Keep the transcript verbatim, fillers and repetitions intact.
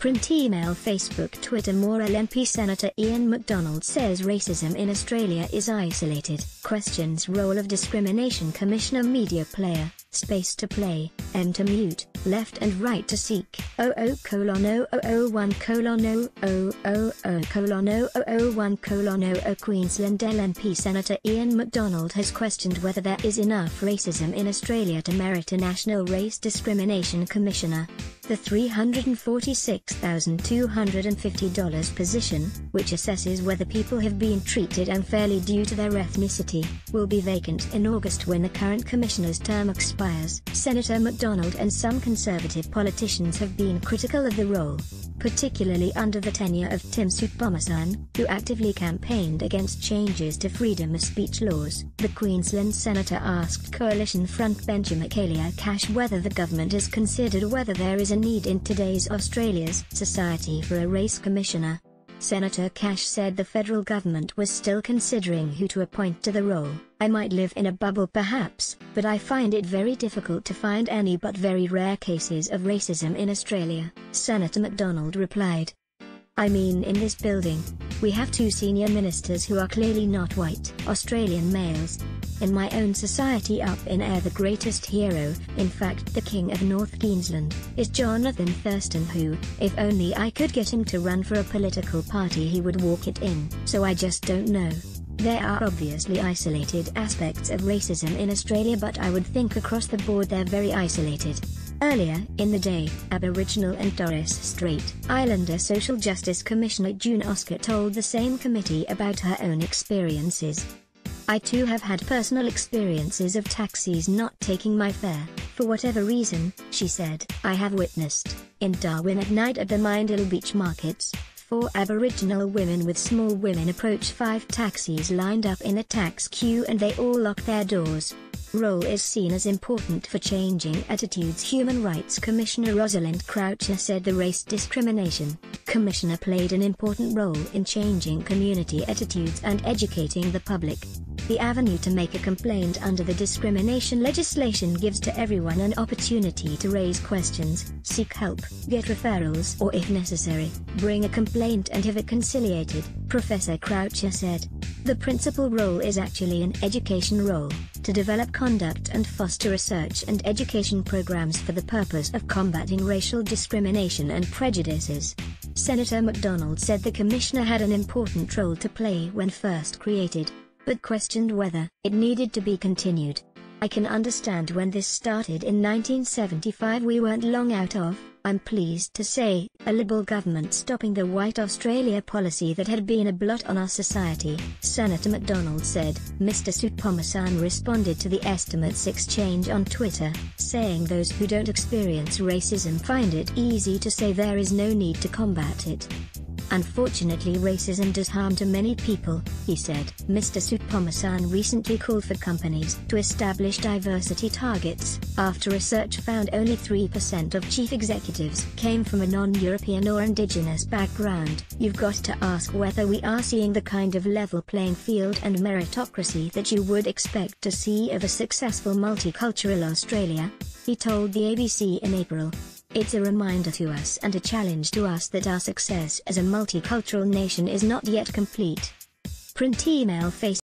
Print, email, Facebook, Twitter. More. L N P Senator Ian Macdonald says racism in Australia is isolated. Questions role of discrimination commissioner. Media player, space to play, M to mute, left and right to seek. oh oh colon oh oh oh one colon oh oh oh oh colon oh oh oh one colon oh oh Queensland. L N P Senator Ian Macdonald has questioned whether there is enough racism in Australia to merit a National Race Discrimination Commissioner. The three hundred forty-six thousand two hundred fifty dollars position, which assesses whether people have been treated unfairly due to their ethnicity, will be vacant in August when the current commissioner's term expires. Senator Macdonald and some Conservative politicians have been critical of the role, particularly under the tenure of Tim Soutphommasane, who actively campaigned against changes to freedom of speech laws. The Queensland senator asked coalition frontbencher Michaelia Cash whether the government has considered whether there is a need in today's Australia's society for a race commissioner. Senator Cash said the federal government was still considering who to appoint to the role. I might live in a bubble perhaps, but I find it very difficult to find any but very rare cases of racism in Australia, Senator Macdonald replied. I mean, in this building, we have two senior ministers who are clearly not white, Australian males. In my own society up in air the greatest hero, in fact the king of North Queensland, is Jonathan Thurston who, if only I could get him to run for a political party he would walk it in. So I just don't know. There are obviously isolated aspects of racism in Australia, but I would think across the board they're very isolated. Earlier in the day, Aboriginal and Torres Strait Islander Social Justice Commissioner June Oscar told the same committee about her own experiences. I too have had personal experiences of taxis not taking my fare, for whatever reason, she said. I have witnessed, in Darwin at night at the Mindale Beach markets, four Aboriginal women with small women approach five taxis lined up in a tax queue and they all lock their doors. Role is seen as important for changing attitudes. Human Rights Commissioner Rosalind Croucher said the Race Discrimination Commissioner played an important role in changing community attitudes and educating the public. The avenue to make a complaint under the discrimination legislation gives to everyone an opportunity to raise questions, seek help, get referrals, or if necessary, bring a complaint and have it conciliated, Professor Croucher said. The principal role is actually an education role, to develop conduct and foster research and education programs for the purpose of combating racial discrimination and prejudices. Senator Macdonald said the commissioner had an important role to play when first created, but questioned whether it needed to be continued. I can understand when this started in nineteen seventy-five we weren't long out of, I'm pleased to say, a Liberal government stopping the White Australia policy that had been a blot on our society, Senator Macdonald said. Mister Soutphommasane responded to the estimates exchange on Twitter, saying those who don't experience racism find it easy to say there is no need to combat it. Unfortunately, racism does harm to many people, he said. Mister Soutphommasane recently called for companies to establish diversity targets, after research found only three percent of chief executives came from a non-European or indigenous background. You've got to ask whether we are seeing the kind of level playing field and meritocracy that you would expect to see of a successful multicultural Australia, he told the A B C in April. It's a reminder to us and a challenge to us that our success as a multicultural nation is not yet complete. Print, email, Facebook.